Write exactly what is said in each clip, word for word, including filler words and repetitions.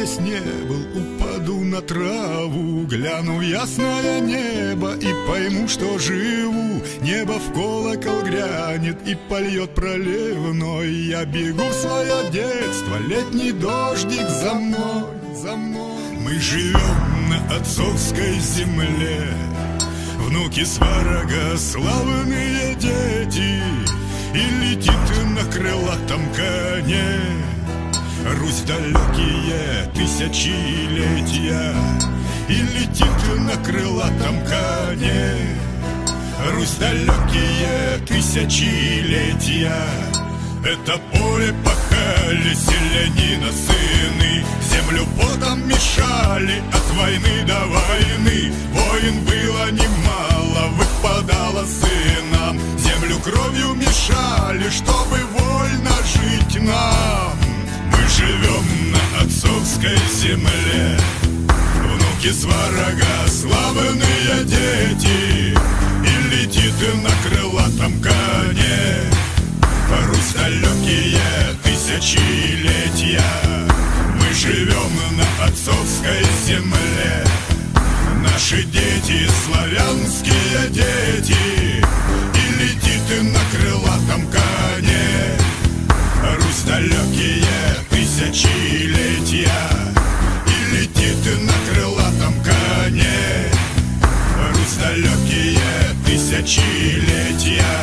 здесь не был, упаду на траву, гляну в ясное небо и пойму, что живу. Небо в колокол грянет и польет проливной. Я бегу в свое детство, летний дождик за мной, за мной. Мы живем на отцовской земле, внуки сварога, славные дети. И летит на крылатом коне Русь далекие тысячелетия. И летит на крылатом коне Русь далекие тысячелетия. Это поле пахали селянина сыны, землю потом мешали от войны до войны. Войн было немало, выпадало сынам, землю кровью мешали, чтобы вольно жить нам. Мы живем на отцовской земле, внуки сварога, славные дети. И летит на крылатом коне Русь далекие тысячелетия. Мы живем на отцовской земле, наши дети, славянские дети. И летит на крылатом коне Русь далекие тысячелетия. И летит на крылатом коне Русь далекие тысячелетия.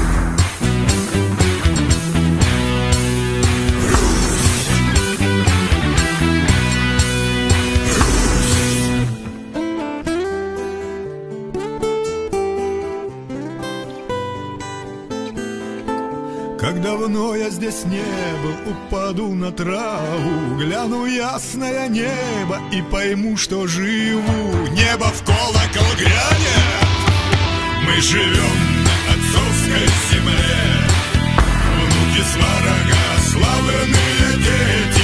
Как давно я здесь не был, упаду на траву, гляну ясное небо и пойму, что живу. Небо в колокол грянет, мы живем на отцовской земле, внуки сварога, славные дети.